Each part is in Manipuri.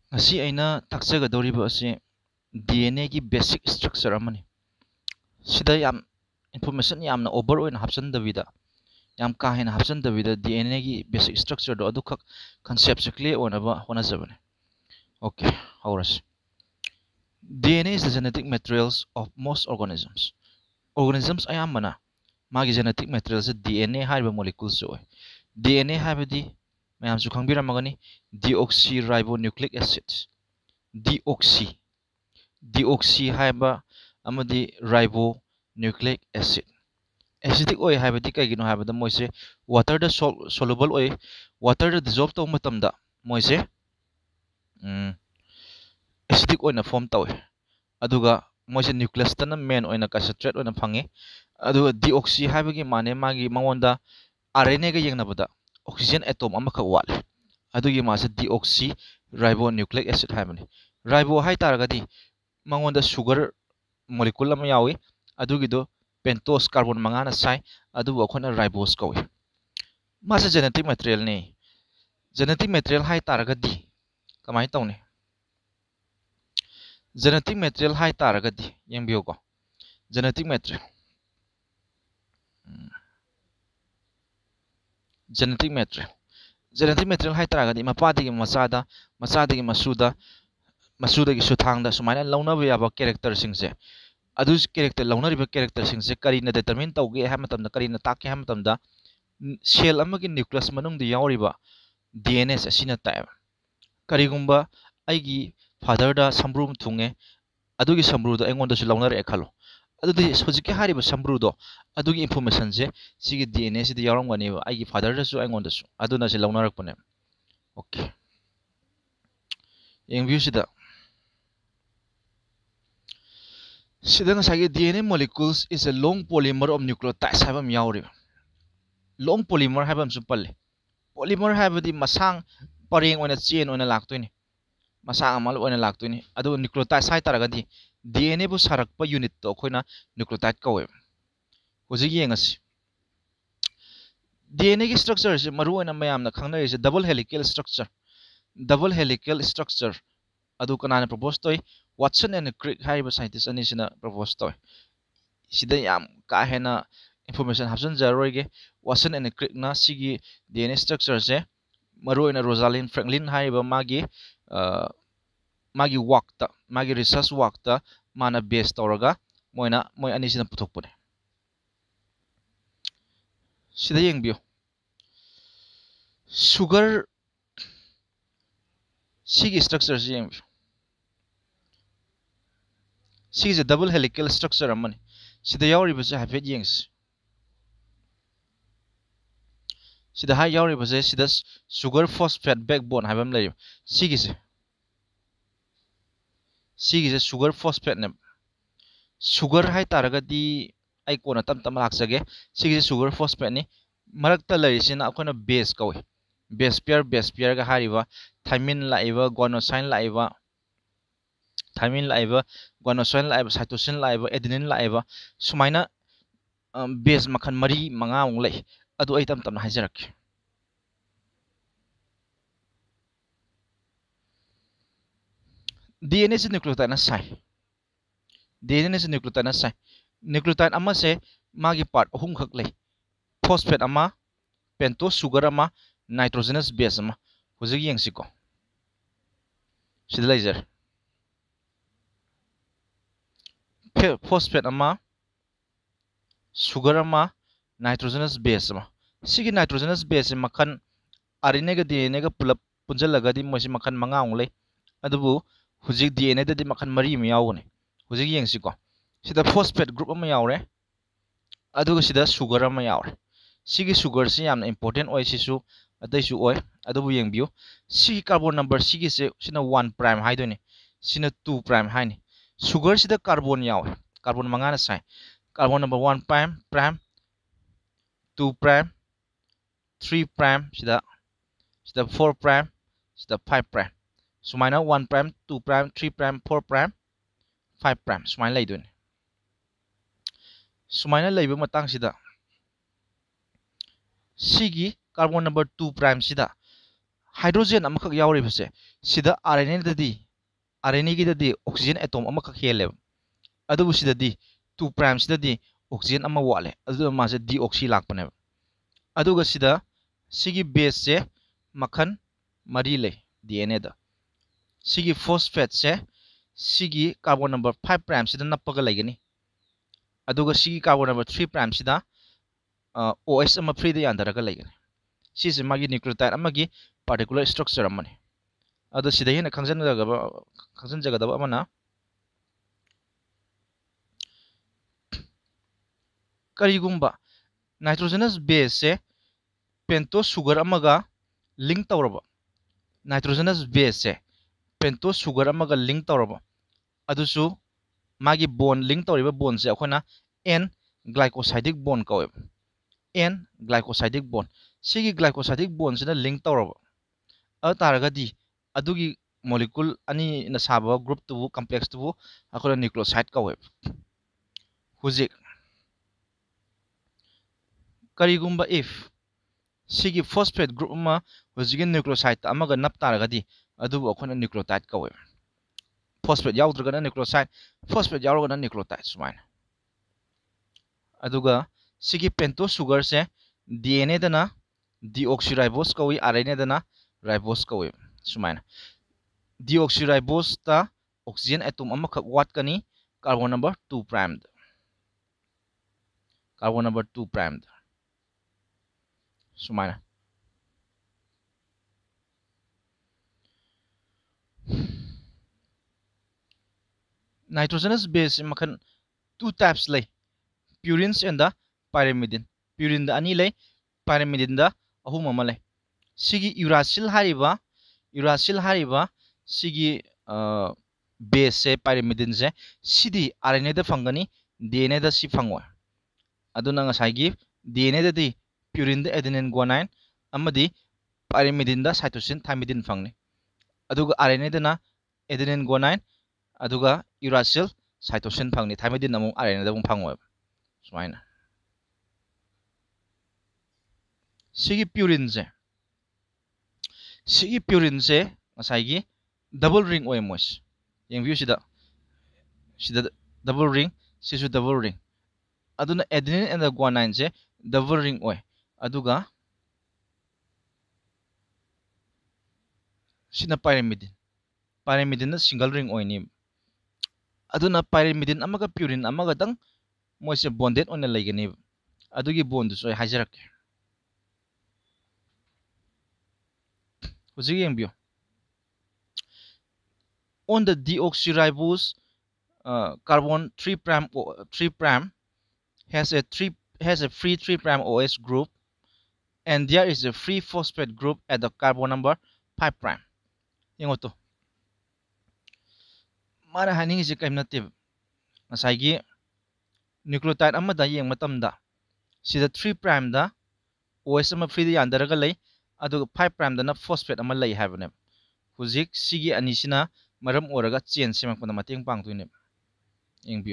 ngasi aina takjagadoriba ase DNA gi basic structure amani sida yam information yamna over oina hapchandabida yam ka hena hapchandabida DNA gi basic structure do adu khak concept se clear onaba honajabane. Okay, horas. DNA is the genetic materials of most organisms. Organisms ayamana magi genetic materials DNA haiba molecules so DNA haibadi mayam su khangbiramagani deoxyribonucleic acids. Deoxy haiba amadi ribonucleic acid. Acidic oil haibadi kaigino haibada moise water da soluble oil water da dissolve to matamda moise acidic oil na form tawe aduga moise nucleus tana main oil na concentrate oil na phange aduga deoxy haibagi mane magi mangonda RNA ga yengnabada oxygen atom amaka wale adugi mase deoxy ribonucleic acid haibani ribo hai taragadi mangonda sugar molecule ama yawi adugido pentose carbon mangana sai adu akhona ribose kawi mase genetic material ni genetic material hai taragadi kamai tawni genetic material hai taragadi yengbiyo ko genetic material genetic material hai taragadi mapadigi masada masadigi masudagi suthangda sumaina launaba yaba character singse adu character launariba character singse karina determine tawge ha matamda karina takhe ha matamda cell amagi nucleus manungda yawriba DNA asina taib karigumba aigi father da sambrum thunge adugi sambru do engonda su launare khalo adudi hojike hariba sambru do adugi information je sigi DNA si yaramgani aigi father da su engonda su aduna se launarakpane. Okay, yengview sida ngasagi DNA molecules is a long polymer of nucleotides habam yauri long polymer habam su palle polymer habadi masang pareng ona chain ona laktoini masang amal ona laktoini adu nucleotides hai taragadi DNA bu sarakpa unit to khoina nucleotide kawe hojigi yengasi DNA ki structure se maru ona mayamna khangnari se double helical structure adu kanana propose toy Watson and Crick haiba scientist ani sina propose toy sida yam ka hena information hapsan jaroige Watson and Crick na sigi DNA structure se maru ina Rosalind Franklin haiba magi work ta magi research work ta mana base tawraga moi ani sina puthokpune sida yengbiyo sugar sigi structure se yengbiyo sigi double helical structure amani sida yawriba se hafet yengs sida hai yawriba se sida sugar phosphate backbone habam lay sigi se sugar phosphate ne sugar hai taragadi ai kona tam laksage sigi sugar phosphate ni marakta lay sina akona base kawe base pair ga hariba thymine laiba guanosine laiba guanosine laiba cytosine laiba adenine laiba sumaina base makhan mari manga ong lay adu ai tam na hajarak DNA se nucleotide na sai DNA se nucleotide na sai nucleotide ama se magi part ahum khak lay phosphate ama pentose sugar ama nitrogenous base ama hojigi yengsiko sidlaser phosphate ama sugar ama nitrogenous base ama sigi nitrogenous base makhan RNA ga DNA ga pulap punjalaga di moisi makhan manga ong lay adubu hujik DNA da di makhan mari mi yawne hujik yengsiko sida phosphate group ama yawre aduga sida sugar ama yawre sigi sugar si yamna important oi sisu adai su oi adubu yengbiyo sigi carbon number sigi se sina 1 prime haidoni sina 2 prime haini sugar sida carbon yawe carbon mangana sai carbon number 1 prime 2 prime 3 prime sida 4 prime sida 5 prime sumaina 1 prime 2 prime 3 prime 4 prime 5 prime sumaina laidoni sumaina laiba matang sida sigi carbon number 2 prime sida hydrogen amakak yauribase sida RNA dadi RNA gi dadi oxygen atom amakak hele adubu sidadi 2 prime sidadi oxygen ama wale adu ma se deoxy lakpane aduga sida sigi base se makhan mari le DNA da sigi phosphate se sigi carbon number 5 prime sida nappaga laigani aduga sigi carbon number 3 prime sida OS ama free da yandaraga laigani sisi magi nucleotide amagi particular structure amani adu sida hena khangsan jaga daba amana karigumba nitrogenous base se pentose sugar amaga link tawraba nitrogenous base se pentose sugar amaga link tawraba adusu magi bond link tawriba bond se akhona n glycosidic bond kawe n glycosidic bond sigi glycosidic bond sina link tawraba ataragadi adugi molecule ani na saba group tu complex tu akhona nucleoside kawe hujik karigumba if sigi phosphate group ma hujigi nucleoside amaga nap taragadi adu akhona nucleotide kawe phosphate yaudrugana nucleoside phosphate yaurugana nucleotide sumaina aduga sigi pentose sugar se DNA dana deoxyribose kawi RNA dana ribose kawi sumaina deoxyribose ta oxygen atom amakak watkani carbon number 2 prime carbon number 2 prime sumaina nitrogenous base makhan 2 types lay purines and the pyrimidine purine da ani lay pyrimidine da ahum ama lay sigi uracil hariba sigi base se pyrimidine se sidi RNA da fangani DNA da si fangwa aduna ngasai DNA da di purine da adenine guanine amadi pyrimidine da cytosine thymidine fangni aduga RNA da na adenine guanine aduga uracil cytosine fangni thymidine among RNA da fangwa sumaina sigi purine se ngasai double ring oy mos yang view sida double ring sisu double ring aduna adenine and the guanine se double ring oy aduga sina pyrimidine na single ring oy ni aduna pyrimidine amaga purine amaga dang moise bonded on laigani adugi bond so hajarak hujigi yang view on the deoxyribose carbon 3 prime has a free 3 prime OS group and there is a free phosphate group at the carbon number 5 prime ingoto mara haning is kaim native ngasai nucleotide amada yeng matamda sida 3 prime da OS ama free da yandaraga lay aduga 5 prime da na phosphate ama lay habane hujik sigi anisina maram oraga chain semak pona mateng pang tuine engbiyo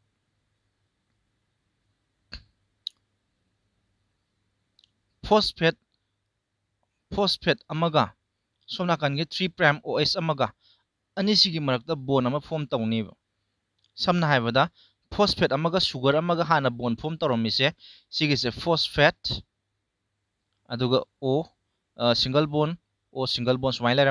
phosphate amaga somna kan ge 3 prime OS amaga ani sigi marakta bond ama form tawni samna haibada phosphate amaga sugar amaga hana bond form tawromi se sigi se phosphate aduga O single bond smile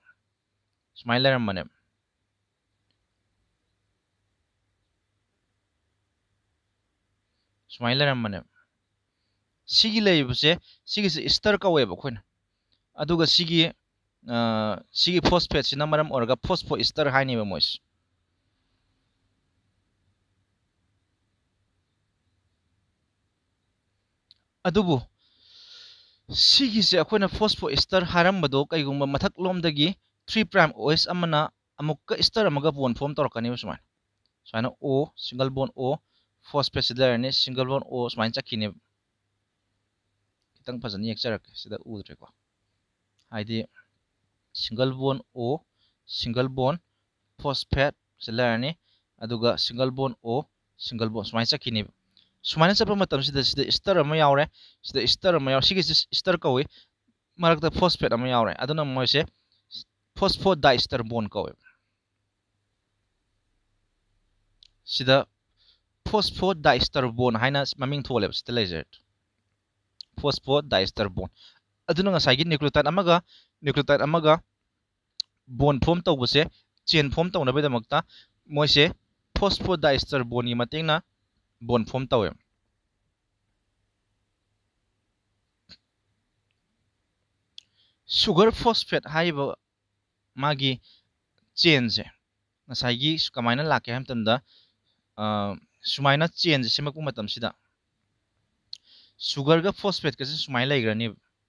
mane sigi leibuse sigi se ester ka web khoina aduga sigi phosphate sina maram orga phosphoester haini ba mois adubu sigi se akhona phosphoester haram bado kaigumba mathak lomdagi 3 prime OS amana amukka ester amaga bond form torkani usman saina O single bond O phosphate sidar ne single bond O smain chakini kitang phajani ekcharak sida udre ko haidi single bond O single bond phosphate sidar ne aduga single bond O single bond smain chakini smain chapa matam sida ester ama yaure sida ester ama yaur sigi ester kawi marakta phosphate ama yaure aduna moise phosphodiester bond kawe sida phosphodiester bond haina maming tholeb sida laser phosphodiester bond aduna ngasai gi nucleotide amaga bond form tawbase chain form tawna bedamakta moise phosphodiester bond gi matengna bond form tawe sugar phosphate haiba magi chain se ngasai gi kamaina lake hamtanda sumaina chain se semak matam sida sugar ga phosphate ka sumaina laigrani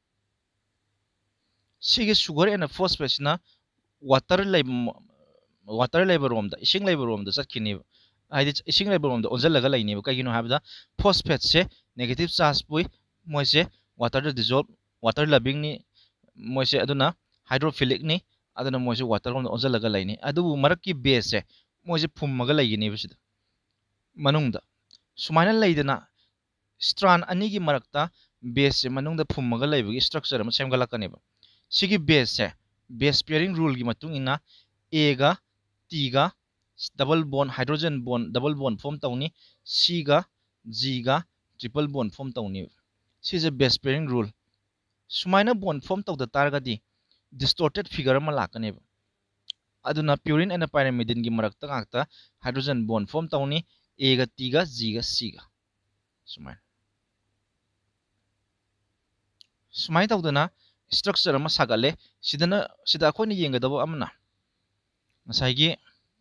sige sugar and phosphate na water labor room da ising labor room da satkini haidi ising labor room da onjal laga laini ba kagino habda phosphate se negative charge pui moise water da dissolve water loving ni moise aduna hydrophilic ni aduna moise water room da onjal laga laini adu marak ki base se moise phummaga laigini bisida manungda sumaina laidana strand ani gi marakta base se manungda phummaga laibagi structure ma semgalakani ba sigi base se base pairing rule gi matung ina A ga T ga double bond hydrogen bond double bond form tawni C ga G ga triple bond form tawni si is a base pairing rule sumaina bond form tawda targadi distorted figure ma lakane aduna purine and pyrimidine gi marakta ngakta hydrogen bond form tawni A ga T ga G ga C ga sumai tawdana structure ma sagale sida akhoni yengadabo amna ngasai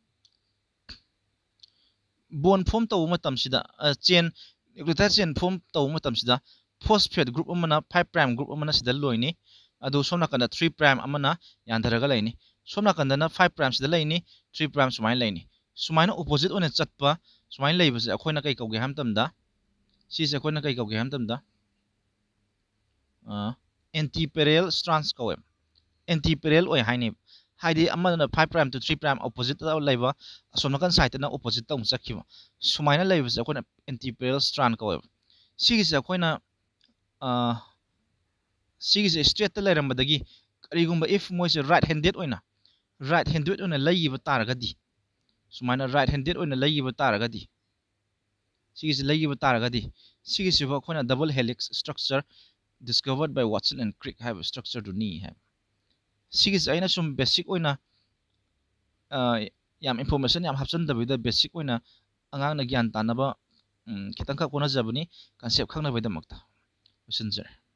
bond form taw matam sida chain nucleotide chain form taw matam sida phosphate group amana 5 prime group amana sida loini adu somna kana 3 prime amana yandaraga laini somna kana na 5 prime sida laini 3 prime sumai laini sumaina opposite one chatpa sumai laibase akhona kai kauge hamtamda si se akhona kai kauge hamtamda anti-parallel strands kawe anti-parallel oi haini haidi amana 5 prime to 3 prime opposite ta laiba asomna kan side na opposite ta umsakhiba sumaina laiba se akhona anti-parallel strand kawe sigi se akhona sigi se straight ta lairambadagi karigumba if moise right handed oina laiba taragadi sumaina right handed oina laiba taragadi sigi se laiba taragadi sigi se akhona double helix structure discovered by Watson and Crick have a structure to knee have sigis aina sum basic oina yam information yam hapsan da bida basic oina angang na gyan tanaba kitang ka kona jabani concept khangna bida makta messenger